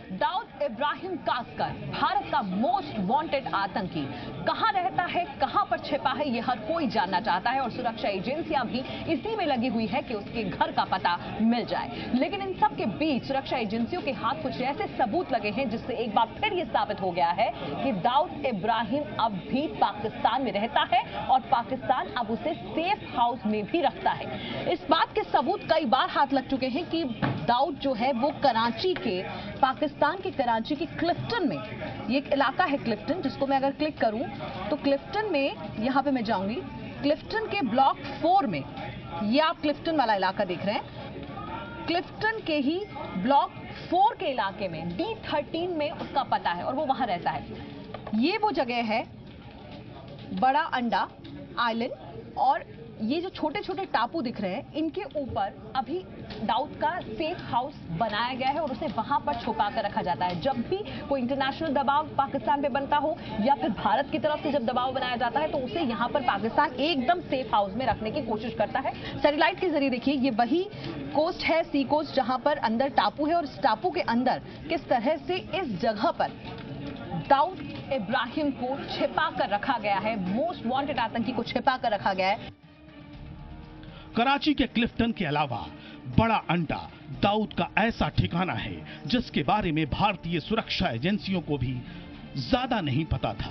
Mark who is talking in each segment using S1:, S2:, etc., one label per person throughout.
S1: दाऊद इब्राहिम कासकर भारत का most wanted आतंकी कहां रहता है, कहां पर छिपा है, यह हर कोई जानना चाहता है और सुरक्षा एजेंसियां भी इसी में लगी हुई है कि उसके घर का पता मिल जाए। लेकिन इन सब के बीच सुरक्षा एजेंसियों के हाथ कुछ ऐसे सबूत लगे हैं जिससे एक बार फिर यह साबित हो गया है कि दाऊद इब्राहिम अब भी पाकिस्तान में रहता है और पाकिस्तान अब उसे सेफ हाउस में भी रखता है। इस बात के सबूत कई बार हाथ लग चुके हैं कि दाऊद जो है वो कराची के, पाकिस्तान के कराची के क्लिफ्टन में, ये एक इलाका है क्लिफ्टन, जिसको मैं अगर क्लिक करूं तो क्लिफ्टन में, यहां पे मैं जाऊंगी, क्लिफ्टन के ब्लॉक 4 में, ये आप क्लिफ्टन वाला इलाका देख रहे हैं, क्लिफ्टन के ही ब्लॉक 4 के इलाके में D13 में उसका पता है और वो वहां रहता है। ये वो जगह है बड़ा अंडा आइलैंड, और ये जो छोटे छोटे टापू दिख रहे हैं इनके ऊपर अभी दाऊद का सेफ हाउस बनाया गया है और उसे वहां पर छुपा कर रखा जाता है। जब भी कोई इंटरनेशनल दबाव पाकिस्तान पे बनता हो या फिर भारत की तरफ से जब दबाव बनाया जाता है तो उसे यहां पर पाकिस्तान एकदम सेफ हाउस में रखने की कोशिश करता है। सैटेलाइट के जरिए देखिए, ये वही कोस्ट है, सी कोस्ट, जहां पर अंदर टापू है और इस टापू के अंदर किस तरह से इस जगह पर दाऊद इब्राहिम को छिपा कर रखा गया है, मोस्ट वांटेड आतंकी को छिपा कर रखा गया है।
S2: कराची के क्लिफ्टन के अलावा बड़ा अंडा दाऊद का ऐसा ठिकाना है जिसके बारे में भारतीय सुरक्षा एजेंसियों को भी ज्यादा नहीं पता था।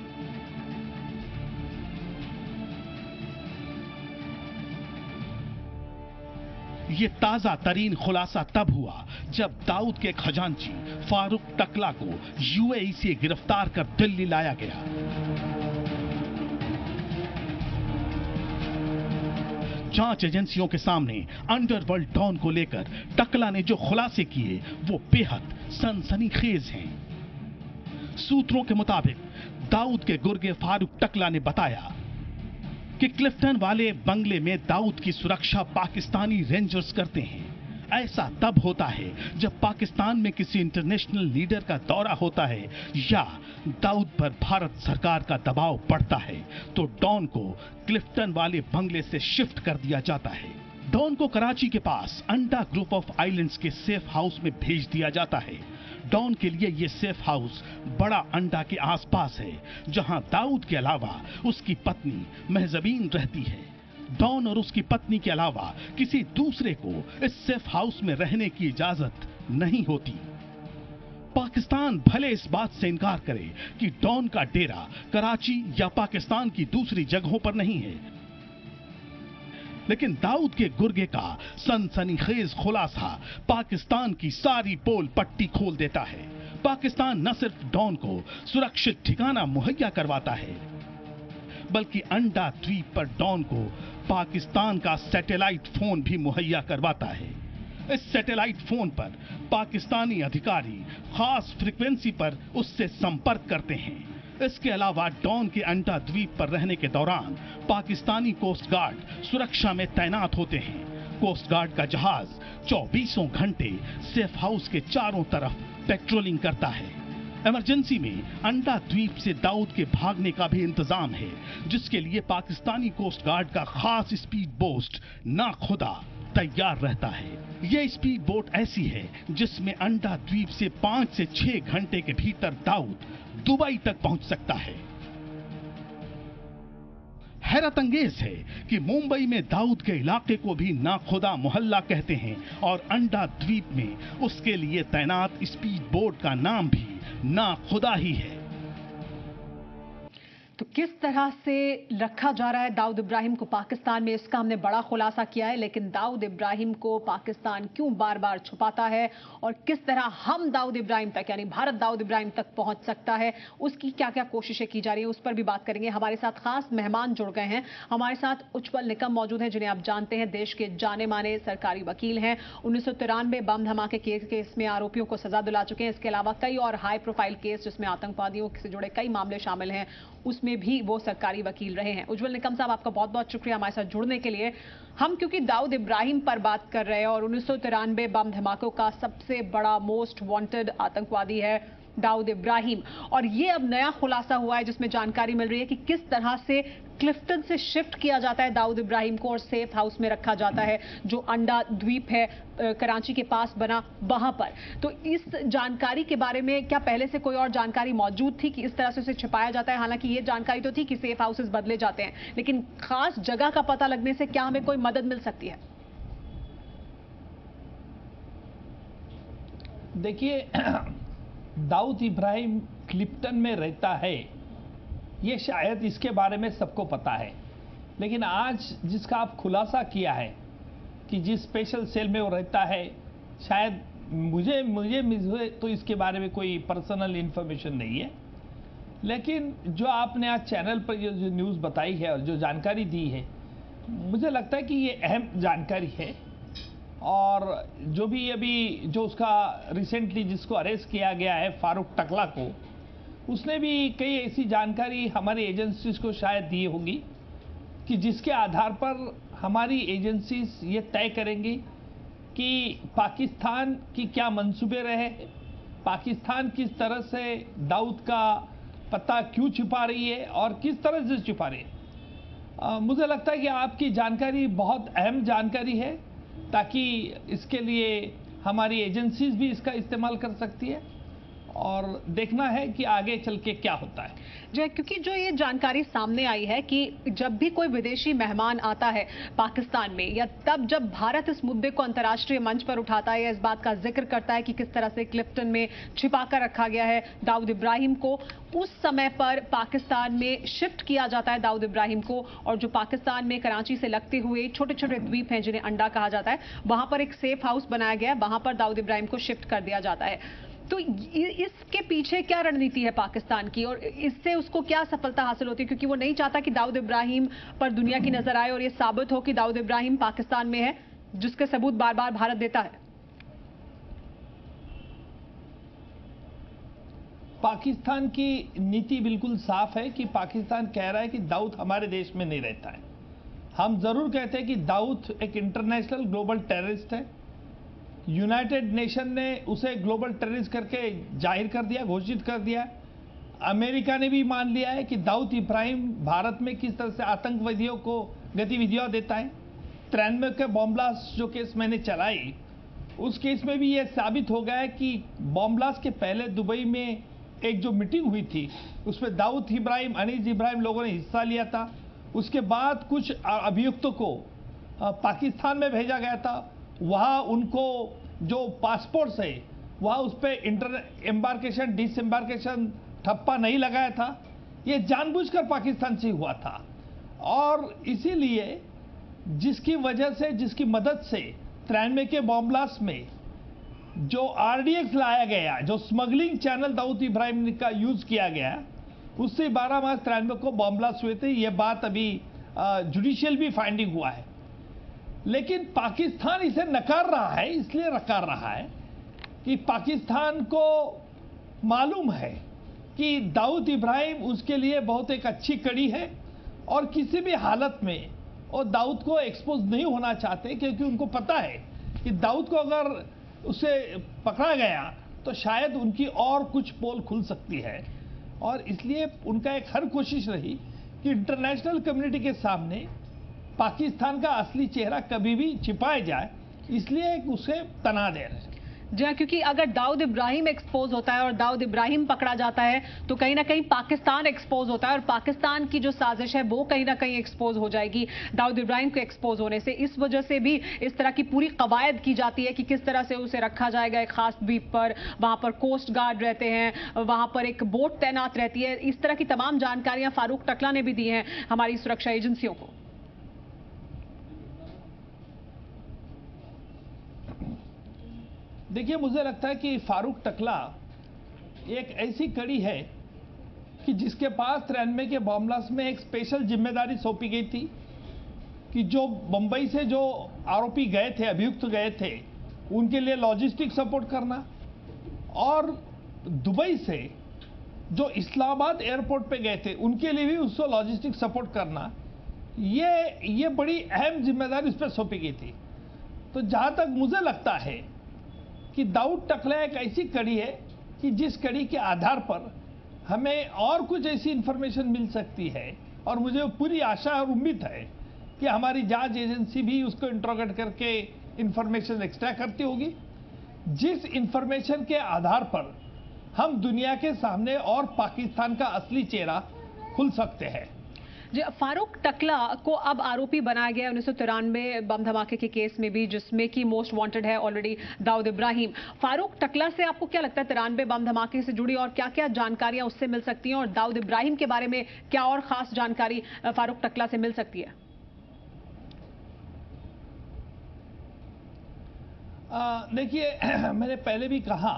S2: ये ताजा तरीन खुलासा तब हुआ जब दाऊद के खजांची फारूक टकला को यूएई से गिरफ्तार कर दिल्ली लाया गया। जांच एजेंसियों के सामने अंडरवर्ल्ड डॉन को लेकर टकला ने जो खुलासे किए वो बेहद सनसनीखेज हैं। सूत्रों के मुताबिक दाऊद के गुर्गे फारूक टकला ने बताया कि क्लिफ्टन वाले बंगले में दाऊद की सुरक्षा पाकिस्तानी रेंजर्स करते हैं। ऐसा तब होता है जब पाकिस्तान में किसी इंटरनेशनल लीडर का दौरा होता है या दाऊद पर भारत सरकार का दबाव पड़ता है तो डॉन को क्लिफ्टन वाले बंगले से शिफ्ट कर दिया जाता है। डॉन को कराची के पास अंडा ग्रुप ऑफ आइलैंड्स के सेफ हाउस में भेज दिया जाता है। डॉन के लिए यह सेफ हाउस बड़ा अंडा के आसपास है जहां दाऊद के अलावा उसकी पत्नी महजबीन रहती है। डॉन और उसकी पत्नी के अलावा किसी दूसरे को इस सेफ हाउस में रहने की इजाजत नहीं होती। पाकिस्तान भले इस बात से इनकार करे कि डॉन का डेरा कराची या पाकिस्तान की दूसरी जगहों पर नहीं है, लेकिन दाऊद के गुर्गे का सनसनीखेज खुलासा पाकिस्तान की सारी पोल पट्टी खोल देता है। पाकिस्तान न सिर्फ डॉन को सुरक्षित ठिकाना मुहैया करवाता है बल्कि अंडा द्वीप पर डॉन को पाकिस्तान का सैटेलाइट फोन भी मुहैया करवाता है। इस सैटेलाइट फोन पर पाकिस्तानी अधिकारी खास फ्रीक्वेंसी पर उससे संपर्क करते हैं। इसके अलावा डॉन के अंडा द्वीप पर रहने के दौरान पाकिस्तानी कोस्ट गार्ड सुरक्षा में तैनात होते हैं। कोस्ट गार्ड का जहाज 24 घंटे सेफ हाउस के चारों तरफ पेट्रोलिंग करता है। इमरजेंसी में अंडा द्वीप से दाऊद के भागने का भी इंतजाम है, जिसके लिए पाकिस्तानी कोस्ट गार्ड का खास स्पीड बोट ना खुदा तैयार रहता है। यह स्पीड बोट ऐसी है जिसमें अंडा द्वीप से 5 से 6 घंटे के भीतर दाऊद दुबई तक पहुंच सकता है। हैरत अंगेज है कि मुंबई में दाऊद के इलाके को भी नाखुदा मोहल्ला कहते हैं और अंडा द्वीप में उसके लिए तैनात स्पीड बोट का नाम भी नाखुदा ही है।
S1: तो किस तरह से रखा जा रहा है दाऊद इब्राहिम को पाकिस्तान में, इसका हमने बड़ा खुलासा किया है। लेकिन दाऊद इब्राहिम को पाकिस्तान क्यों बार बार छुपाता है और किस तरह हम दाऊद इब्राहिम तक, यानी भारत दाऊद इब्राहिम तक पहुंच सकता है, उसकी क्या क्या कोशिशें की जा रही है, उस पर भी बात करेंगे। हमारे साथ खास मेहमान जुड़ गए हैं। हमारे साथ उज्जवल निकम मौजूद हैं, जिन्हें आप जानते हैं, देश के जाने माने सरकारी वकील हैं। 1993 बम धमाके केस में आरोपियों को सजा दिला चुके हैं। इसके अलावा कई और हाई प्रोफाइल केस जिसमें आतंकवादियों से जुड़े कई मामले शामिल हैं, उसमें भी वो सरकारी वकील रहे हैं। उज्जवल निकम साहब, आपका बहुत बहुत शुक्रिया हमारे साथ जुड़ने के लिए। हम क्योंकि दाऊद इब्राहिम पर बात कर रहे हैं और 1993 बम धमाकों का सबसे बड़ा मोस्ट वांटेड आतंकवादी है, दाऊद इब्राहिम। और ये अब नया खुलासा हुआ है जिसमें जानकारी मिल रही है कि किस तरह से क्लिफ्टन से शिफ्ट किया जाता है दाऊद इब्राहिम को और सेफ हाउस में रखा जाता है जो अंडा द्वीप है कराची के पास बना वहां पर। तो इस जानकारी के बारे में क्या पहले से कोई और जानकारी मौजूद थी कि इस तरह से उसे छिपाया जाता है? हालांकि ये जानकारी तो थी कि सेफ हाउसेस बदले जाते हैं, लेकिन खास जगह का पता लगने से क्या हमें कोई मदद मिल सकती है?
S3: देखिए, दाऊद इब्राहिम क्लिफ्टन में रहता है ये शायद इसके बारे में सबको पता है, लेकिन आज जिसका आप खुलासा किया है कि जिस स्पेशल सेल में वो रहता है, शायद मुझे तो इसके बारे में कोई पर्सनल इंफॉर्मेशन नहीं है। लेकिन जो आपने आज चैनल पर जो न्यूज़ बताई है और जो जानकारी दी है, मुझे लगता है कि ये अहम जानकारी है। और जो भी अभी जो उसका रिसेंटली जिसको अरेस्ट किया गया है फारूक टकला को, उसने भी कई ऐसी जानकारी हमारी एजेंसीज को शायद दी होगी कि जिसके आधार पर हमारी एजेंसीज ये तय करेंगी कि पाकिस्तान की क्या मंसूबे रहे, पाकिस्तान किस तरह से दाऊद का पता क्यों छिपा रही है और किस तरह से छिपा रही है। मुझे लगता है कि आपकी जानकारी बहुत अहम जानकारी है, ताकि इसके लिए हमारी एजेंसीज भी इसका इस्तेमाल कर सकती है और देखना है कि आगे चल के क्या होता है।
S1: जो क्योंकि जो ये जानकारी सामने आई है कि जब भी कोई विदेशी मेहमान आता है पाकिस्तान में, या तब जब भारत इस मुद्दे को अंतर्राष्ट्रीय मंच पर उठाता है या इस बात का जिक्र करता है कि किस तरह से क्लिफ्टन में छिपा कर रखा गया है दाऊद इब्राहिम को, उस समय पर पाकिस्तान में शिफ्ट किया जाता है दाऊद इब्राहिम को। और जो पाकिस्तान में कराची से लगते हुए छोटे छोटे द्वीप हैं जिन्हें अंडा कहा जाता है, वहां पर एक सेफ हाउस बनाया गया है, वहां पर दाऊद इब्राहिम को शिफ्ट कर दिया जाता है। तो इसके पीछे क्या रणनीति है पाकिस्तान की और इससे उसको क्या सफलता हासिल होती है? क्योंकि वो नहीं चाहता कि दाऊद इब्राहिम पर दुनिया की नजर आए और ये साबित हो कि दाऊद इब्राहिम पाकिस्तान में है, जिसके सबूत बार बार भारत देता है।
S3: पाकिस्तान की नीति बिल्कुल साफ है कि पाकिस्तान कह रहा है कि दाऊद हमारे देश में नहीं रहता है। हम जरूर कहते हैं कि दाऊद एक इंटरनेशनल ग्लोबल टेररिस्ट है। यूनाइटेड नेशन ने उसे ग्लोबल टेररिस्ट करके जाहिर कर दिया, घोषित कर दिया। अमेरिका ने भी मान लिया है कि दाऊद इब्राहिम भारत में किस तरह से आतंकवादियों को गतिविधियां देता है। 93 के बॉम्ब ब्लास्ट जो केस मैंने चलाई, उस केस में भी यह साबित हो गया है कि बॉम्ब ब्लास्ट के पहले दुबई में एक जो मीटिंग हुई थी उसमें दाऊद इब्राहिम, अनीस इब्राहिम लोगों ने हिस्सा लिया था। उसके बाद कुछ अभियुक्तों को पाकिस्तान में भेजा गया था। वहाँ उनको जो पासपोर्ट है वहाँ उस पर एम्बार्केशन डिसएम्बार्केशन ठप्पा नहीं लगाया था। ये जानबूझकर पाकिस्तान से हुआ था और इसीलिए जिसकी वजह से, जिसकी मदद से 93 के बॉम्ब ब्लास्ट में जो आरडीएक्स लाया गया, जो स्मगलिंग चैनल दाऊद इब्राहिम का यूज किया गया, उससे 12 मार्च 93 को बॉम्ब ब्लास्ट हुए थे। ये बात अभी जुडिशियल भी फाइंडिंग हुआ है। लेकिन पाकिस्तान इसे नकार रहा है, इसलिए नकार रहा है कि पाकिस्तान को मालूम है कि दाऊद इब्राहिम उसके लिए बहुत एक अच्छी कड़ी है और किसी भी हालत में वो दाऊद को एक्सपोज नहीं होना चाहते, क्योंकि उनको पता है कि दाऊद को अगर उसे पकड़ा गया तो शायद उनकी और कुछ पोल खुल सकती है। और इसलिए उनका एक हर कोशिश रही कि इंटरनेशनल कम्युनिटी के सामने पाकिस्तान का असली चेहरा कभी भी छिपाया जाए, इसलिए उसे तना दे रहे।
S1: जी हाँ, क्योंकि अगर दाऊद इब्राहिम एक्सपोज होता है और दाऊद इब्राहिम पकड़ा जाता है तो कहीं ना कहीं पाकिस्तान एक्सपोज होता है और पाकिस्तान की जो साजिश है वो कहीं ना कहीं एक्सपोज हो जाएगी दाऊद इब्राहिम को एक्सपोज होने से। इस वजह से भी इस तरह की पूरी कवायद की जाती है कि किस तरह से उसे रखा जाएगा एक खास द्वीप पर, वहां पर कोस्ट गार्ड रहते हैं, वहां पर एक बोट तैनात रहती है। इस तरह की तमाम जानकारियां फारूक टकला ने भी दी हैं हमारी सुरक्षा एजेंसियों को।
S3: देखिए, मुझे लगता है कि फारूक टकला एक ऐसी कड़ी है कि जिसके पास 93 के बॉम्ब ब्लास्ट में एक स्पेशल जिम्मेदारी सौंपी गई थी कि जो मुंबई से जो आरोपी गए थे, अभियुक्त गए थे, उनके लिए लॉजिस्टिक सपोर्ट करना और दुबई से जो इस्लामाबाद एयरपोर्ट पे गए थे उनके लिए भी उसको लॉजिस्टिक सपोर्ट करना, ये बड़ी अहम जिम्मेदारी उस पर सौंपी गई थी। तो जहां तक मुझे लगता है कि दाऊद टकला एक ऐसी कड़ी है कि जिस कड़ी के आधार पर हमें और कुछ ऐसी इंफॉर्मेशन मिल सकती है, और मुझे पूरी आशा और उम्मीद है कि हमारी जांच एजेंसी भी उसको इंट्रोगेट करके इंफॉर्मेशन एक्स्ट्रा करती होगी, जिस इंफॉर्मेशन के आधार पर हम दुनिया के सामने और पाकिस्तान का असली चेहरा खुल सकते हैं।
S1: जी, फारूक टकला को अब आरोपी बनाया गया 1993 बम धमाके के केस में भी, जिसमें कि मोस्ट वांटेड है ऑलरेडी दाऊद इब्राहिम। फारूक टकला से आपको क्या लगता है 93 बम धमाके से जुड़ी और क्या क्या जानकारियां उससे मिल सकती हैं, और दाऊद इब्राहिम के बारे में क्या और खास जानकारी फारूक टकला से मिल सकती है?
S3: देखिए, मैंने पहले भी कहा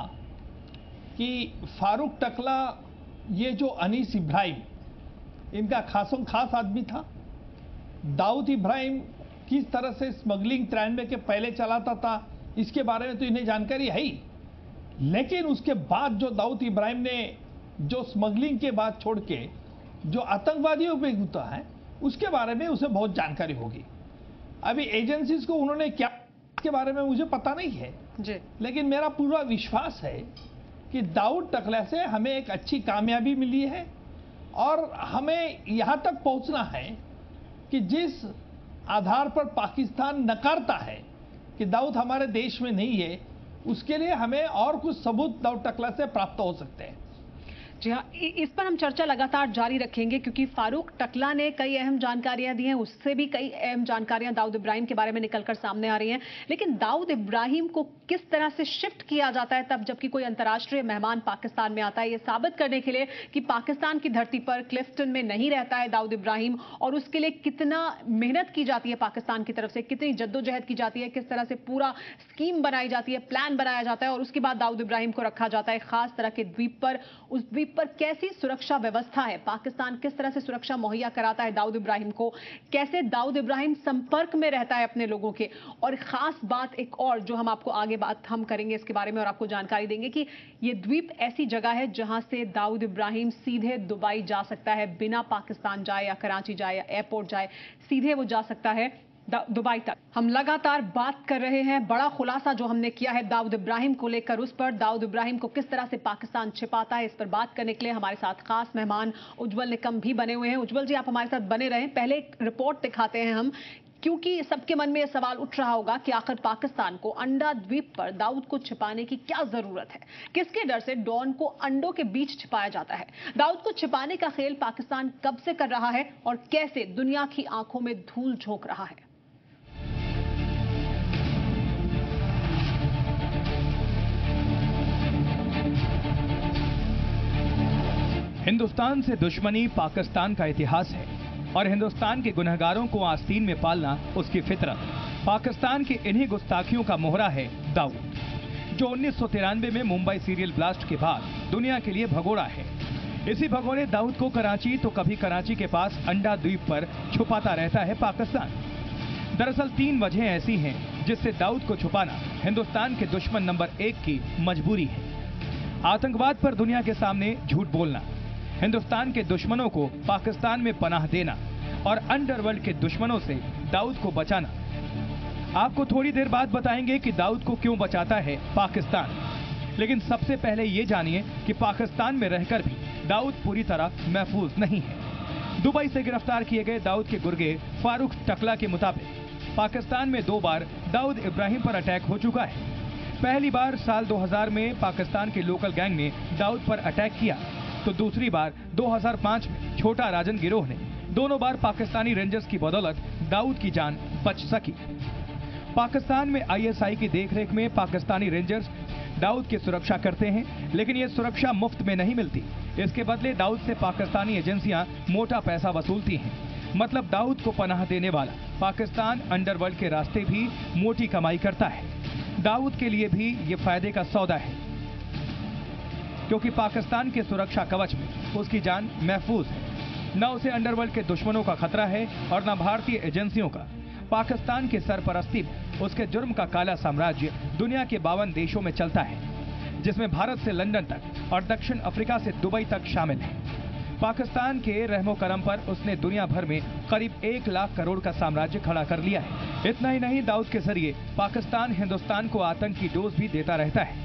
S3: कि फारूक टकला, ये जो अनीस इब्राहिम, इनका खास आदमी था। दाऊद इब्राहिम किस तरह से स्मगलिंग 93 के पहले चलाता था, इसके बारे में तो इन्हें जानकारी है ही, लेकिन उसके बाद जो दाऊद इब्राहिम ने जो स्मगलिंग के बाद छोड़ के जो आतंकवादियों पे गुता है, उसके बारे में उसे बहुत जानकारी होगी। अभी एजेंसीज को उन्होंने क्या के बारे में मुझे पता नहीं है
S1: जी,
S3: लेकिन मेरा पूरा विश्वास है कि दाऊद टकला से हमें एक अच्छी कामयाबी मिली है, और हमें यहां तक पहुंचना है कि जिस आधार पर पाकिस्तान नकारता है कि दाऊद हमारे देश में नहीं है, उसके लिए हमें और कुछ सबूत दाऊद टकला से प्राप्त हो सकते हैं।
S1: जी हाँ, इस पर हम चर्चा लगातार जारी रखेंगे, क्योंकि फारूक टकला ने कई अहम जानकारियां दी हैं, उससे भी कई अहम जानकारियां दाऊद इब्राहिम के बारे में निकलकर सामने आ रही हैं। लेकिन दाऊद इब्राहिम को किस तरह से शिफ्ट किया जाता है तब जबकि कोई अंतर्राष्ट्रीय मेहमान पाकिस्तान में आता है, ये साबित करने के लिए कि पाकिस्तान की धरती पर क्लिफ्टन में नहीं रहता है दाऊद इब्राहिम, और उसके लिए कितना मेहनत की जाती है पाकिस्तान की तरफ से, कितनी जद्दोजहद की जाती है, किस तरह से पूरा स्कीम बनाई जाती है, प्लान बनाया जाता है, और उसके बाद दाऊद इब्राहिम को रखा जाता है खास तरह के द्वीप पर। उस द्वीप पर कैसी सुरक्षा व्यवस्था है, पाकिस्तान किस तरह से सुरक्षा मुहैया कराता है दाऊद इब्राहिम को, कैसे दाऊद इब्राहिम संपर्क में रहता है अपने लोगों के, और खास बात एक और जो हम आपको आगे बात हम करेंगे इसके बारे में और आपको जानकारी देंगे कि ये द्वीप ऐसी जगह है जहां से दाऊद इब्राहिम सीधे दुबई जा सकता है, बिना पाकिस्तान जाए या कराची जाए या एयरपोर्ट जाए, सीधे वो जा सकता है दुबई तक। हम लगातार बात कर रहे हैं, बड़ा खुलासा जो हमने किया है दाऊद इब्राहिम को लेकर, उस पर दाऊद इब्राहिम को किस तरह से पाकिस्तान छिपाता है, इस पर बात करने के लिए हमारे साथ खास मेहमान उज्जवल निकम भी बने हुए हैं। उज्जवल जी, आप हमारे साथ बने रहें। पहले एक रिपोर्ट दिखाते हैं हम, क्योंकि सबके मन में यह सवाल उठ रहा होगा कि आखिर पाकिस्तान को अंडा द्वीप पर दाऊद को छिपाने की क्या जरूरत है, किसके डर से डॉन को अंडों के बीच छिपाया जाता है, दाऊद को छिपाने का खेल पाकिस्तान कब से कर रहा है और कैसे दुनिया की आंखों में धूल झोंक रहा है।
S4: हिंदुस्तान से दुश्मनी पाकिस्तान का इतिहास है और हिंदुस्तान के गुनहगारों को आस्तीन में पालना उसकी फितरत। पाकिस्तान की इन्हीं गुस्ताखियों का मोहरा है दाऊद, जो 1993 में मुंबई सीरियल ब्लास्ट के बाद दुनिया के लिए भगोड़ा है। इसी भगोड़े दाऊद को कराची तो कभी कराची के पास अंडा द्वीप पर छुपाता रहता है पाकिस्तान। दरअसल 3 वजह ऐसी हैं जिससे दाऊद को छुपाना हिंदुस्तान के दुश्मन नंबर 1 की मजबूरी है। आतंकवाद पर दुनिया के सामने झूठ बोलना, हिंदुस्तान के दुश्मनों को पाकिस्तान में पनाह देना और अंडरवर्ल्ड के दुश्मनों से दाऊद को बचाना। आपको थोड़ी देर बाद बताएंगे कि दाऊद को क्यों बचाता है पाकिस्तान, लेकिन सबसे पहले ये जानिए कि पाकिस्तान में रहकर भी दाऊद पूरी तरह महफूज नहीं है। दुबई से गिरफ्तार किए गए दाऊद के गुर्गे फारूक टकला के मुताबिक पाकिस्तान में 2 बार दाऊद इब्राहिम पर अटैक हो चुका है। पहली बार साल 2000 में पाकिस्तान के लोकल गैंग ने दाऊद पर अटैक किया, तो दूसरी बार 2005 में छोटा राजन गिरोह ने। दोनों बार पाकिस्तानी रेंजर्स की बदौलत दाऊद की जान बच सकी। पाकिस्तान में आईएसआई की देखरेख में पाकिस्तानी रेंजर्स दाऊद की सुरक्षा करते हैं, लेकिन ये सुरक्षा मुफ्त में नहीं मिलती। इसके बदले दाऊद से पाकिस्तानी एजेंसियां मोटा पैसा वसूलती हैं। मतलब दाऊद को पनाह देने वाला पाकिस्तान अंडरवर्ल्ड के रास्ते भी मोटी कमाई करता है। दाऊद के लिए भी ये फायदे का सौदा है, क्योंकि पाकिस्तान के सुरक्षा कवच में उसकी जान महफूज है। न उसे अंडरवर्ल्ड के दुश्मनों का खतरा है और न भारतीय एजेंसियों का। पाकिस्तान की सरपरस्ती में उसके जुर्म का काला साम्राज्य दुनिया के 52 देशों में चलता है, जिसमें भारत से लंदन तक और दक्षिण अफ्रीका से दुबई तक शामिल है। पाकिस्तान के रहमो करम पर उसने दुनिया भर में करीब 1 लाख करोड़ का साम्राज्य खड़ा कर लिया है। इतना ही नहीं, दाऊद के जरिए पाकिस्तान हिंदुस्तान को आतंक की डोज भी देता रहता है,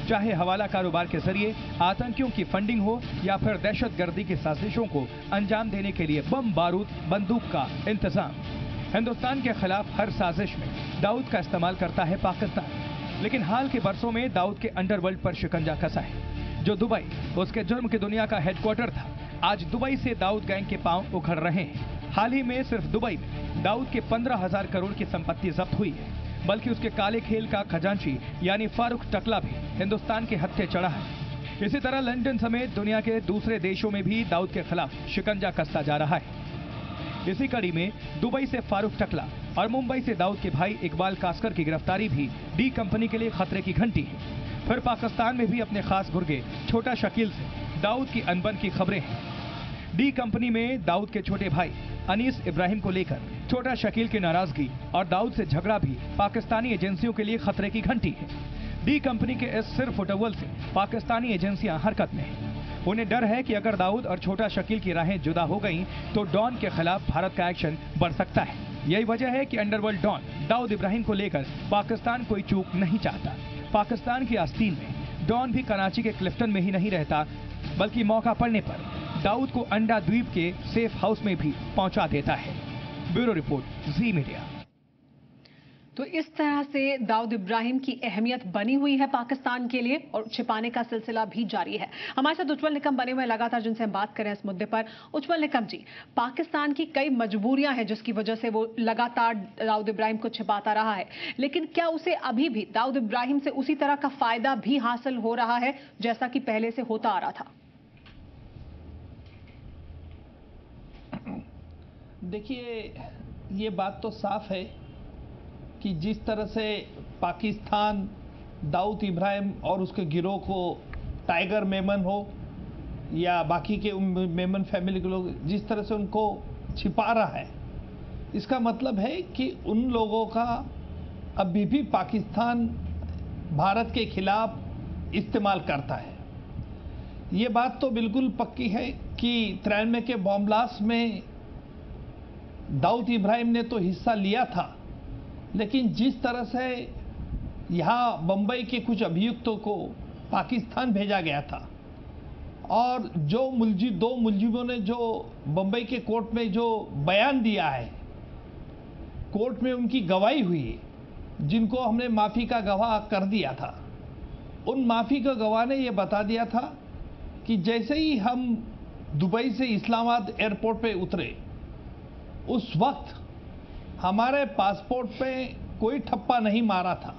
S4: चाहे हवाला कारोबार के जरिए आतंकियों की फंडिंग हो या फिर दहशतगर्दी की साजिशों को अंजाम देने के लिए बम बारूद बंदूक का इंतजाम। हिंदुस्तान के खिलाफ हर साजिश में दाऊद का इस्तेमाल करता है पाकिस्तान। लेकिन हाल के बरसों में दाऊद के अंडरवर्ल्ड पर शिकंजा कसा है। जो दुबई उसके जुर्म की दुनिया का हेडक्वार्टर था, आज दुबई से दाऊद गैंग के पांव उखड़ रहे हैं। हाल ही में सिर्फ दुबई में दाऊद के 15,000 करोड़ की संपत्ति जब्त हुई है, बल्कि उसके काले खेल का खजांची यानी फारूक टकला भी हिंदुस्तान के हत्थे चढ़ा है। इसी तरह लंदन समेत दुनिया के दूसरे देशों में भी दाऊद के खिलाफ शिकंजा कसता जा रहा है। इसी कड़ी में दुबई से फारूक टकला और मुंबई से दाऊद के भाई इकबाल कास्कर की गिरफ्तारी भी डी कंपनी के लिए खतरे की घंटी है। फिर पाकिस्तान में भी अपने खास गुर्गे छोटा शकील से दाऊद की अनबन की खबरें हैं। डी कंपनी में दाऊद के छोटे भाई अनीस इब्राहिम को लेकर छोटा शकील की नाराजगी और दाऊद से झगड़ा भी पाकिस्तानी एजेंसियों के लिए खतरे की घंटी है। डी कंपनी के इस सिर फुटअव्वल से पाकिस्तानी एजेंसियां हरकत में हैं। उन्हें डर है कि अगर दाऊद और छोटा शकील की राहें जुदा हो गईं तो डॉन के खिलाफ भारत का एक्शन बढ़ सकता है। यही वजह है कि अंडरवर्ल्ड डॉन दाऊद इब्राहिम को लेकर पाकिस्तान कोई चूक नहीं चाहता। पाकिस्तान की आस्तीन में डॉन भी कराची के क्लिफ्टन में ही नहीं रहता, बल्कि मौका पड़ने पर दाऊद को अंडा द्वीप के सेफ हाउस में भी पहुंचा देता है। Bureau report, Zee media.
S1: तो इस तरह से दाऊद इब्राहिम की अहमियत बनी हुई है पाकिस्तान के लिए और छिपाने का सिलसिला भी जारी है। हमारे साथ उज्जवल निकम बने हुए लगातार, जिनसे हम बात करें इस मुद्दे पर। उज्जवल निकम जी, पाकिस्तान की कई मजबूरियां हैं जिसकी वजह से वो लगातार दाऊद इब्राहिम को छिपाता रहा है, लेकिन क्या उसे अभी भी दाऊद इब्राहिम से उसी तरह का फायदा भी हासिल हो रहा है जैसा कि पहले से होता आ रहा था?
S3: देखिए, ये बात तो साफ है कि जिस तरह से पाकिस्तान दाऊद इब्राहिम और उसके गिरोह को टाइगर मेमन हो या बाकी के मेमन फैमिली के लोग जिस तरह से उनको छिपा रहा है, इसका मतलब है कि उन लोगों का अभी भी पाकिस्तान भारत के खिलाफ इस्तेमाल करता है। ये बात तो बिल्कुल पक्की है कि 93 के बॉम्ब ब्लास्ट में दाऊद इब्राहिम ने तो हिस्सा लिया था, लेकिन जिस तरह से यहाँ बंबई के कुछ अभियुक्तों को पाकिस्तान भेजा गया था और जो दो मुलजिमों ने जो बंबई के कोर्ट में जो बयान दिया है, कोर्ट में उनकी गवाही हुई, जिनको हमने माफ़ी का गवाह कर दिया था, उन माफ़ी का गवाह ने ये बता दिया था कि जैसे ही हम दुबई से इस्लामाबाद एयरपोर्ट पे उतरे, उस वक्त हमारे पासपोर्ट पे कोई ठप्पा नहीं मारा था।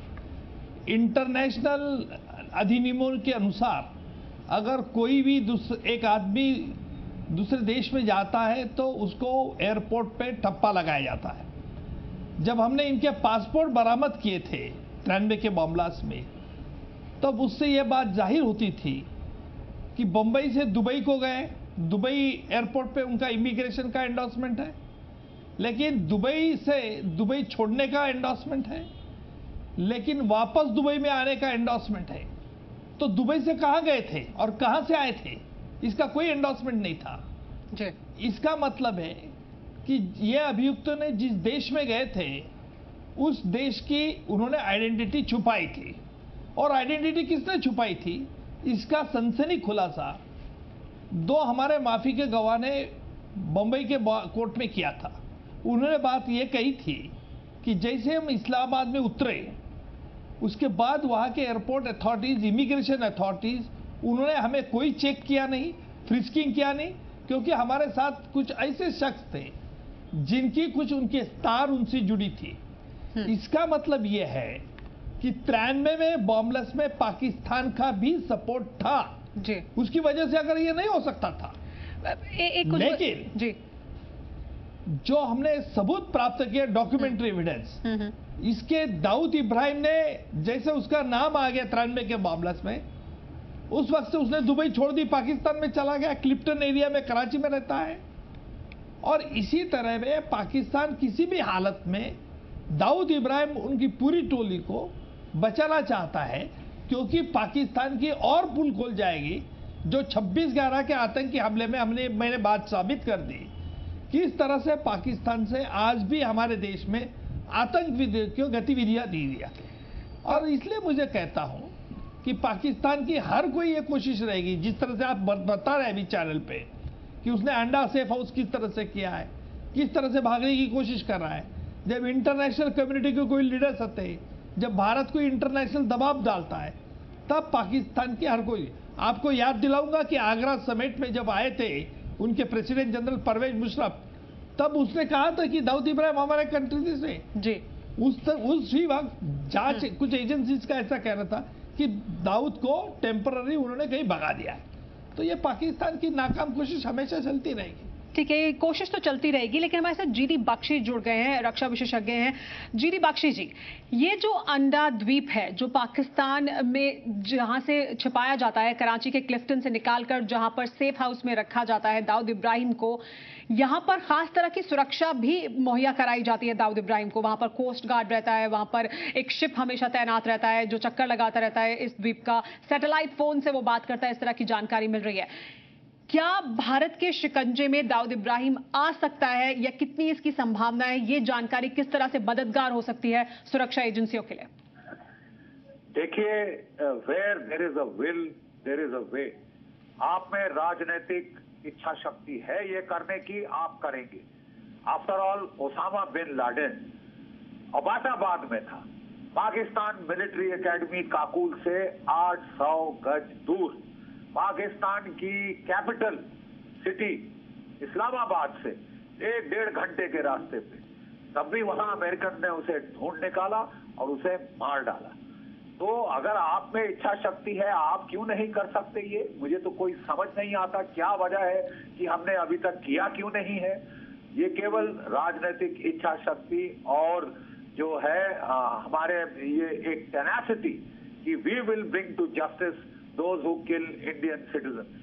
S3: इंटरनेशनल अधिनियमों के अनुसार अगर कोई भी एक आदमी दूसरे देश में जाता है तो उसको एयरपोर्ट पे ठप्पा लगाया जाता है। जब हमने इनके पासपोर्ट बरामद किए थे 93 के बॉम्ब ब्लास्ट में, तब उससे यह बात जाहिर होती थी कि बंबई से दुबई को गए, दुबई एयरपोर्ट पे उनका इमिग्रेशन का एंडोर्समेंट है, लेकिन दुबई से दुबई छोड़ने का एंडोर्समेंट है, लेकिन वापस दुबई में आने का एंडोर्समेंट है। तो दुबई से कहाँ गए थे और कहाँ से आए थे, इसका कोई एंडोर्समेंट नहीं था जी। इसका मतलब है कि ये अभियुक्तों ने जिस देश में गए थे उस देश की उन्होंने आइडेंटिटी छुपाई थी। और आइडेंटिटी किसने छुपाई थी, इसका सनसनी खुलासा दो हमारे माफी के गवाह ने बंबई के कोर्ट में किया था। उन्होंने बात ये कही थी कि जैसे हम इस्लामाबाद में उतरे, उसके बाद वहाँ के एयरपोर्ट अथॉरिटीज, इमिग्रेशन अथॉरिटीज, उन्होंने हमें कोई चेक किया नहीं, फ्रिस्किंग किया नहीं, क्योंकि हमारे साथ कुछ ऐसे शख्स थे जिनकी कुछ उनके तार उनसे जुड़ी थी। इसका मतलब ये है कि 93 में बॉम्बलेस में पाकिस्तान का भी सपोर्ट था जी। उसकी वजह से अगर ये नहीं हो सकता था, लेकिन जी जो हमने सबूत प्राप्त किया, डॉक्यूमेंट्री एविडेंस, इसके दाऊद इब्राहिम ने जैसे उसका नाम आ गया 93 के बॉम्बलेस में, उस वक्त से उसने दुबई छोड़ दी, पाकिस्तान में चला गया, क्लिफ्टन एरिया में कराची में रहता है। और इसी तरह में पाकिस्तान किसी भी हालत में दाऊद इब्राहिम उनकी पूरी टोली को बचाना चाहता है, क्योंकि पाकिस्तान की और पुल खोल जाएगी। जो 26/11 के आतंकी हमले में मैंने बात साबित कर दी किस तरह से पाकिस्तान से आज भी हमारे देश में आतंक गतिविधियां दी जाती। और इसलिए मुझे कहता हूं कि पाकिस्तान की हर कोई ये कोशिश रहेगी, जिस तरह से आप बता रहे हैं अभी चैनल पे कि उसने अंडा सेफ हाउस किस तरह से किया है, किस तरह से भागने की कोशिश कर रहा है। जब इंटरनेशनल कम्युनिटी के कोई लीडर्स आते हैं, जब भारत कोई इंटरनेशनल दबाव डालता है, तब पाकिस्तान की हर कोई, आपको याद दिलाऊंगा कि आगरा समिट में जब आए थे उनके प्रेसिडेंट जनरल परवेज मुशर्रफ, तब उसने कहा था कि दाऊद इब्राहिम हमारे कंट्री से जी उस ही वक्त जांच कुछ एजेंसीज का ऐसा कह रहा था कि दाऊद को टेम्पररी उन्होंने कहीं भगा दिया। तो ये पाकिस्तान की नाकाम कोशिश हमेशा चलती रहेगी।
S1: ठीक है, ये कोशिश तो चलती रहेगी, लेकिन हमारे साथ जीडी बख्शी जुड़ गए हैं, रक्षा विशेषज्ञ हैं। जीडी बख्शी जी, ये जो अंडा द्वीप है जो पाकिस्तान में जहां से छिपाया जाता है, कराची के क्लिफ्टन से निकालकर जहां पर सेफ हाउस में रखा जाता है दाऊद इब्राहिम को, यहां पर खास तरह की सुरक्षा भी मुहैया कराई जाती है दाऊद इब्राहिम को। वहां पर कोस्ट गार्ड रहता है, वहां पर एक शिप हमेशा तैनात रहता है जो चक्कर लगाता रहता है इस द्वीप का, सैटेलाइट फोन से वो बात करता है, इस तरह की जानकारी मिल रही है। क्या भारत के शिकंजे में दाऊद इब्राहिम आ सकता है या कितनी इसकी संभावना है? ये जानकारी किस तरह से मददगार हो सकती है सुरक्षा एजेंसियों के लिए?
S5: देखिए, where there is a will there is a way. आप में राजनीतिक इच्छा शक्ति है ये करने की, आप करेंगे। After all Osama bin Laden Abbottabad में था, पाकिस्तान मिलिट्री एकेडमी काकुल से 800 गज दूर, पाकिस्तान की कैपिटल सिटी इस्लामाबाद से 1-1.5 घंटे के रास्ते पे, तब भी वहां अमेरिकन ने उसे ढूंढ निकाला और उसे मार डाला। तो अगर आप में इच्छा शक्ति है, आप क्यों नहीं कर सकते? ये मुझे तो कोई समझ नहीं आता क्या वजह है कि हमने अभी तक किया क्यों नहीं है। ये केवल राजनीतिक इच्छा शक्ति और जो है हमारे ये एक टेनासिटी कि we will bring to justice those who kill Indian citizen,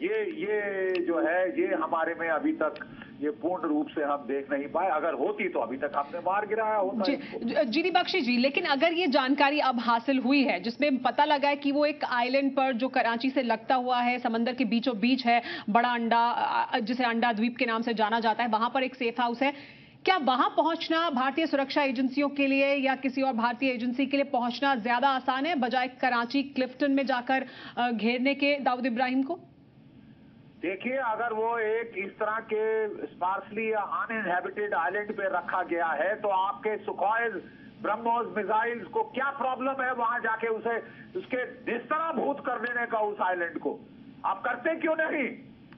S5: ये जो है ये हमारे में अभी तक ये पूर्ण रूप से हम देख नहीं पाए। अगर होती तो अभी तक हमने मार गिराया होता।
S1: जीडी बख्शी जी, लेकिन अगर ये जानकारी अब हासिल हुई है जिसमें पता लगा है कि वो एक आइलैंड पर जो कराची से लगता हुआ है, समंदर के बीचों बीच है, बड़ा अंडा जिसे अंडा द्वीप के नाम से जाना जाता है, वहां पर एक सेफ हाउस है, क्या वहां पहुंचना भारतीय सुरक्षा एजेंसियों के लिए या किसी और भारतीय एजेंसी के लिए पहुंचना ज्यादा आसान है बजाय कराची क्लिफ्टन में जाकर घेरने के दाऊद इब्राहिम को?
S5: देखिए, अगर वो एक इस तरह के स्पार्सली या अनइनहेबिटेड आइलैंड पे रखा गया है तो आपके सुखोई ब्रह्मोस मिसाइल्स को क्या प्रॉब्लम है वहां जाके उसे उसके निस्तराभूत कर देने का उस आइलैंड को? आप करते क्यों नहीं?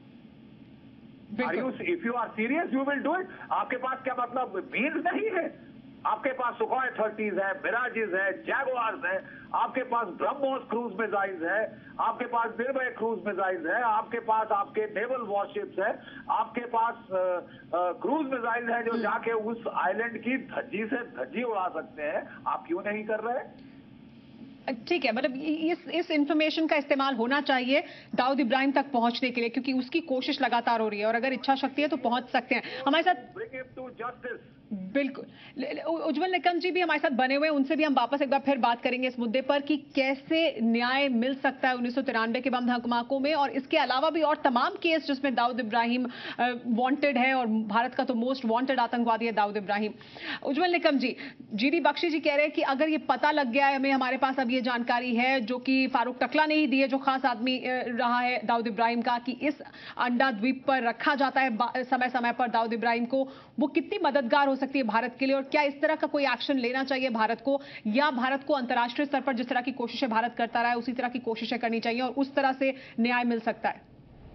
S5: If you are serious you will do it. आपके पास क्या मतलब मीन्स नहीं है? आपके पास सुखोई 30s है, मिराजेस है, जैगुआर्स है, आपके पास ब्रह्मोस क्रूज मिसाइल्स है, आपके पास निर्भय क्रूज मिसाइल्स है, आपके पास आपके नेवल वॉरशिप्स है, आपके पास क्रूज मिसाइल्स है जो जाके उस आइलैंड की धज्जी से धज्जी उड़ा सकते हैं। आप क्यों नहीं कर रहे?
S1: ठीक है, मतलब इस इंफॉर्मेशन का इस्तेमाल होना चाहिए दाऊद इब्राहिम तक पहुंचने के लिए, क्योंकि उसकी कोशिश लगातार हो रही है और अगर इच्छा शक्ति है तो पहुंच सकते हैं। हमारे साथ
S5: ब्रिंग हिम टू जस्टिस।
S1: बिल्कुल, उज्जवल निकम जी भी हमारे साथ बने हुए हैं, उनसे भी हम वापस एक बार फिर बात करेंगे इस मुद्दे पर कि कैसे न्याय मिल सकता है 1993 के बम धमाकों में और इसके अलावा भी और तमाम केस जिसमें दाऊद इब्राहिम वांटेड है और भारत का तो मोस्ट वांटेड आतंकवादी है दाऊद इब्राहिम। उज्जवल निकम जी, जीडी बख्शी जी कह रहे हैं कि अगर ये पता लग गया है, हमें हमारे पास अब ये जानकारी है जो कि फारूक टकला ने ही दी है, जो खास आदमी रहा है दाऊद इब्राहिम का, कि इस अंडा द्वीप पर रखा जाता है समय समय पर दाऊद इब्राहिम को, वो कितनी मददगार हो सकती है भारत के लिए और क्या इस तरह का कोई एक्शन लेना चाहिए भारत को, या भारत को अंतर्राष्ट्रीय स्तर पर जिस तरह की कोशिशें भारत करता रहा है उसी तरह की कोशिशें करनी चाहिए और उस तरह से न्याय मिल सकता है?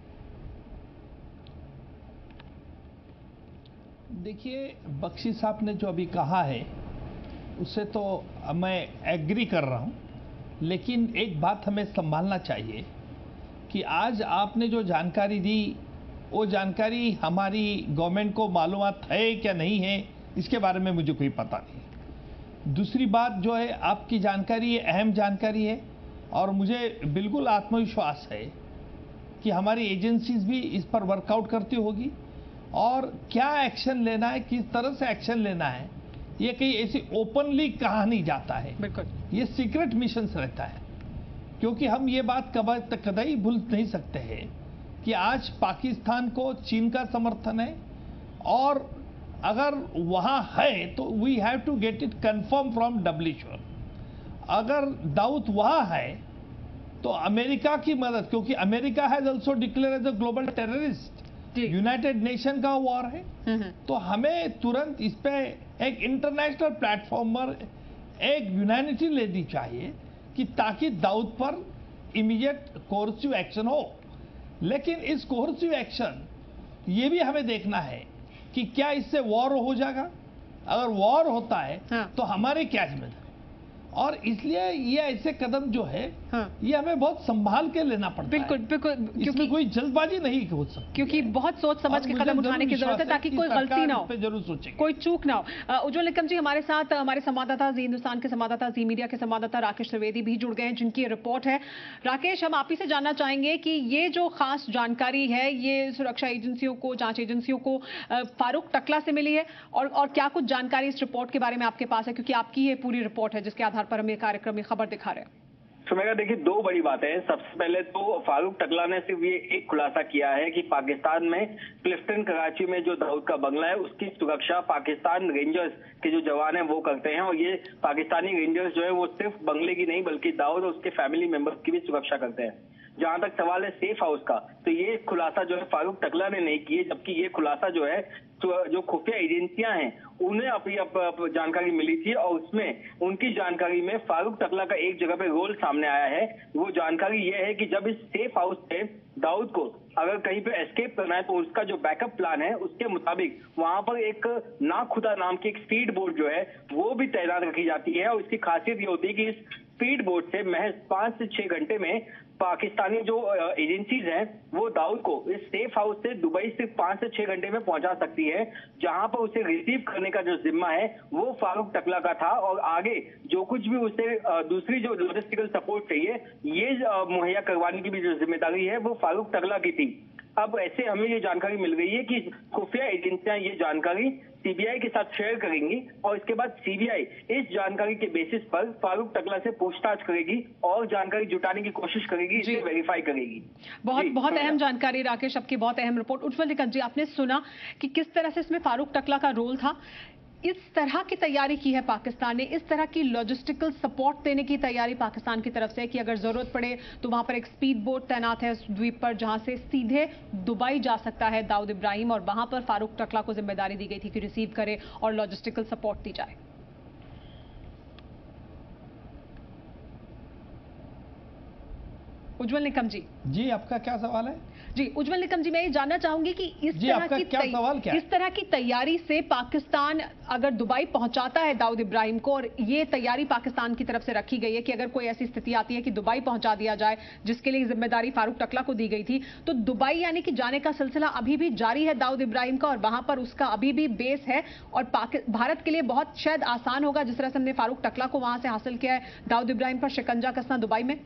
S3: देखिए, बख्शी साहब ने जो अभी कहा है उससे तो मैं एग्री कर रहा हूं, लेकिन एक बात हमें संभालना चाहिए कि आज आपने जो जानकारी दी वो जानकारी हमारी गवर्नमेंट को मालूमात है क्या नहीं है इसके बारे में मुझे कोई पता नहीं। दूसरी बात जो है, आपकी जानकारी ये अहम जानकारी है और मुझे बिल्कुल आत्मविश्वास है कि हमारी एजेंसीज भी इस पर वर्कआउट करती होगी और क्या एक्शन लेना है, किस तरह से एक्शन लेना है, ये कहीं ऐसी ओपनली कहा नहीं जाता है।
S1: बिल्कुल, ये
S3: सीक्रेट मिशन रहता है, क्योंकि हम ये बात कभी भूल नहीं सकते हैं कि आज पाकिस्तान को चीन का समर्थन है और अगर वहां है तो we have to get it confirm from WHO। अगर दाऊद वहां है तो अमेरिका की मदद, क्योंकि America has also declare as a global terrorist, United Nation का वॉर है, तो हमें तुरंत इस पे एक इंटरनेशनल प्लेटफॉर्म पर एक यूनानिटी लेनी चाहिए कि ताकि दाऊद पर इमीडिएट कोर्सिव एक्शन हो। लेकिन इस कोर्सिव एक्शन ये भी हमें देखना है कि क्या इससे वॉर हो जाएगा। अगर वॉर होता है तो हमारे क्या जिम्मेदारी, और इसलिए ये ऐसे कदम जो है ये हमें बहुत संभाल के लेना पड़ता
S1: बिल्कुल,
S3: है।
S1: बिल्कुल,
S3: इसमें कोई जल्दबाजी नहीं हो सकती,
S1: क्योंकि बहुत सोच समझ के कदम उठाने की जरूरत है ताकि कोई गलती ना हो,
S3: जरूर सोचें,
S1: कोई चूक ना हो। उज्जवल निकम जी हमारे साथ, हमारे संवाददाता जी हिंदुस्तान के संवाददाता, जी मीडिया के संवाददाता राकेश त्रिवेदी भी जुड़ गए हैं, जिनकी रिपोर्ट है। राकेश, हम आप ही से जानना चाहेंगे कि ये जो खास जानकारी है ये सुरक्षा एजेंसियों को, जांच एजेंसियों को फारूक टकला से मिली है, और क्या कुछ जानकारी इस रिपोर्ट के बारे में आपके पास है, क्योंकि आपकी ये पूरी रिपोर्ट है जिसके आधार पर हम ये कार्यक्रम में खबर दिखा रहे हैं।
S6: सुमेरा, देखिए दो बड़ी बातें हैं। सबसे पहले तो फारूक टकला ने सिर्फ ये एक खुलासा किया है कि पाकिस्तान में क्लिफ्टन कराची में जो दाऊद का बंगला है उसकी सुरक्षा पाकिस्तान रेंजर्स के जो जवान हैं वो करते हैं, और ये पाकिस्तानी रेंजर्स जो है वो सिर्फ बंगले की नहीं बल्कि दाऊद और उसके फैमिली मेंबर्स की भी सुरक्षा करते हैं। जहां तक सवाल है सेफ हाउस का, तो ये खुलासा जो है फारूक टकला ने नहीं किए, जबकि ये खुलासा जो है तो जो खुफिया एजेंसियां हैं उन्हें अपनी जानकारी मिली थी, और उसमें उनकी जानकारी में फारूक टकला का एक जगह पे रोल सामने आया है। वो जानकारी ये है कि जब इस सेफ हाउस से दाऊद को अगर कहीं पे एस्केप करना है तो उसका जो बैकअप प्लान है उसके मुताबिक वहां पर एक ना खुदा नाम की एक स्पीड बोट जो है वो भी तैनात रखी जाती है, और इसकी खासियत ये होती है कि इस स्पीड बोट से महज 5 से 6 घंटे में पाकिस्तानी जो एजेंसीज हैं वो दाऊद को इस सेफ हाउस से दुबई सिर्फ 5 से 6 घंटे में पहुंचा सकती है, जहां पर उसे रिसीव करने का जो जिम्मा है वो फारूक टकला का था, और आगे जो कुछ भी उसे दूसरी जो लॉजिस्टिकल सपोर्ट चाहिए ये मुहैया करवाने की भी जो जिम्मेदारी है वो फारूक टकला की थी। अब ऐसे हमें ये जानकारी मिल गई है कि खुफिया एजेंसियां ये जानकारी सीबीआई के साथ शेयर करेंगी, और इसके बाद सीबीआई इस जानकारी के बेसिस पर फारूक टकला से पूछताछ करेगी और जानकारी जुटाने की कोशिश करेगी, इसे वेरीफाई करेगी।
S1: बहुत अहम जानकारी राकेश, आपकी बहुत अहम रिपोर्ट। उज्जवल निकम जी, आपने सुना कि किस तरह से इसमें फारूक टकला का रोल था। इस तरह की तैयारी की है पाकिस्तान ने, इस तरह की लॉजिस्टिकल सपोर्ट देने की तैयारी पाकिस्तान की तरफ से कि अगर जरूरत पड़े तो वहां पर एक स्पीड बोट तैनात है उस द्वीप पर जहां से सीधे दुबई जा सकता है दाऊद इब्राहिम, और वहां पर फारूक टकला को जिम्मेदारी दी गई थी कि रिसीव करे और लॉजिस्टिकल सपोर्ट दी जाए। उज्जवल निकम जी,
S3: आपका क्या सवाल है?
S1: जी उज्जवल निकम जी, मैं ये जानना चाहूंगी कि इस तरह की तैयारी से पाकिस्तान अगर दुबई पहुंचाता है दाऊद इब्राहिम को, और ये तैयारी पाकिस्तान की तरफ से रखी गई है कि अगर कोई ऐसी स्थिति आती है कि दुबई पहुंचा दिया जाए, जिसके लिए जिम्मेदारी फारूक टकला को दी गई थी, तो दुबई यानी कि जाने का सिलसिला अभी भी जारी है दाऊद इब्राहिम का, और वहां पर उसका अभी भी बेस है, और भारत के लिए बहुत शायद आसान होगा जिस तरह से हमने फारूक टकला को वहां से हासिल किया है, दाऊद इब्राहिम पर शिकंजा कसना दुबई में।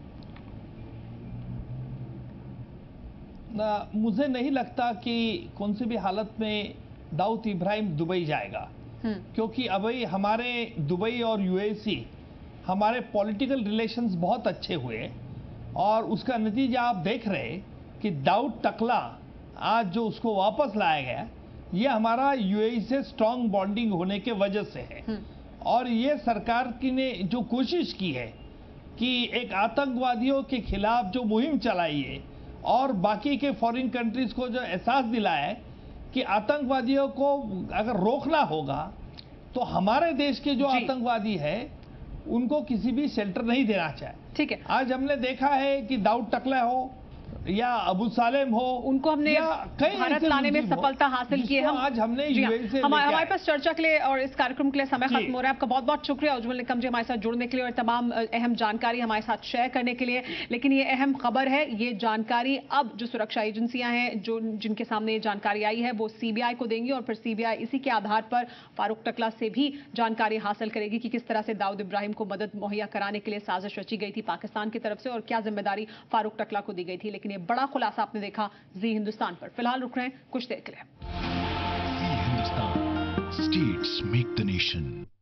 S3: मुझे नहीं लगता कि कौन सी भी हालत में दाऊद इब्राहिम दुबई जाएगा, क्योंकि अभी हमारे दुबई और यूएई हमारे पॉलिटिकल रिलेशंस बहुत अच्छे हुए, और उसका नतीजा आप देख रहे कि दाऊद टकला आज जो उसको वापस लाया गया ये हमारा यूएई से स्ट्रांग बॉन्डिंग होने के वजह से है। और ये सरकार की ने जो कोशिश की है कि एक आतंकवादियों के खिलाफ जो मुहिम चलाई है और बाकी के फॉरेन कंट्रीज को जो एहसास दिलाया है कि आतंकवादियों को अगर रोकना होगा तो हमारे देश के जो आतंकवादी है उनको किसी भी शेल्टर नहीं देना चाहिए।
S1: ठीक है,
S3: आज हमने देखा है कि दाऊद टकला हो या अबू सालेम हो,
S1: उनको हमने भारत लाने में सफलता हासिल की है।
S3: आज हमने
S1: हमारे पास चर्चा के लिए और इस कार्यक्रम के लिए समय खत्म हो रहा है। आपका बहुत बहुत शुक्रिया उज्जवल निकम जी हमारे साथ जुड़ने के लिए और तमाम अहम जानकारी हमारे साथ शेयर करने के लिए। लेकिन ये अहम खबर है, ये जानकारी अब जो सुरक्षा एजेंसियां हैं जो जिनके सामने ये जानकारी आई है वो सीबीआई को देंगी, और फिर सीबीआई इसी के आधार पर फारूक टकला से भी जानकारी हासिल करेगी कि किस तरह से दाऊद इब्राहिम को मदद मुहैया कराने के लिए साजिश रची गई थी पाकिस्तान की तरफ से, और क्या जिम्मेदारी फारूक टकला को दी गई थी। लेकिन ये बड़ा खुलासा आपने देखा जी हिंदुस्तान पर। फिलहाल रुक रहे हैं कुछ देर के लिए।
S7: Zee Hindustan, states make the nation.